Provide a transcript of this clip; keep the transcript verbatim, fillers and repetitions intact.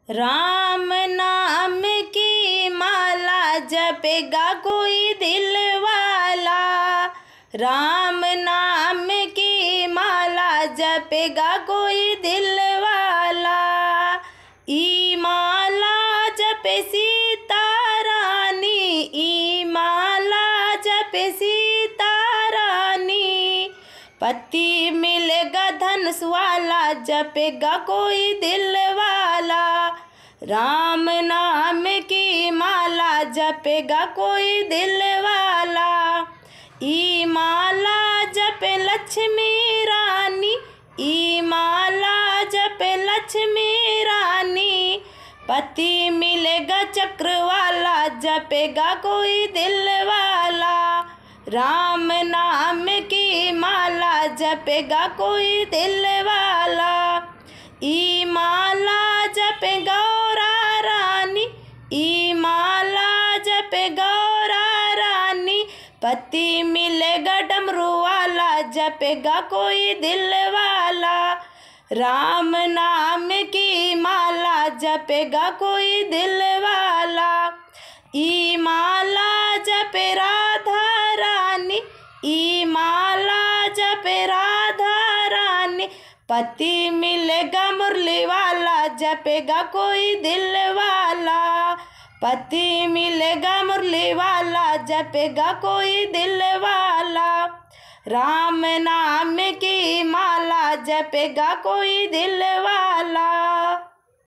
राम नाम की माला जपेगा कोई दिल वाला। राम नाम की माला जपेगा कोई दिल वाला। ई माला जपे सीता रानी, ई माला जपे सीता रानी। पति मिलेगा धनुष वाला, जपेगा कोई दिल वाला। राम नाम की माला जपेगा कोई दिल वाला। ई माला जपे लक्ष्मी रानी, ई माला जपे लक्ष्मी रानी। पति मिलेगा चक्र वाला, जपेगा कोई दिल वाला। राम नाम की माला जपेगा कोई दिल वाला। ई माला जपे गौरा रानी, ई माला जपे गौरा रानी। पति मिलेगा डमरू वाला, जपेगा कोई दिल वाला। राम नाम की माला जपेगा कोई दिल वाला। ई माला जपे राधा रानी, ई माला जपे राधा रानी। पति मिलेगा मुरली वाला, जपेगा कोई दिल वाला। पति मिलेगा मुरली वाला, जपेगा कोई दिल वाला। राम नाम की माला जपेगा कोई दिल वाला।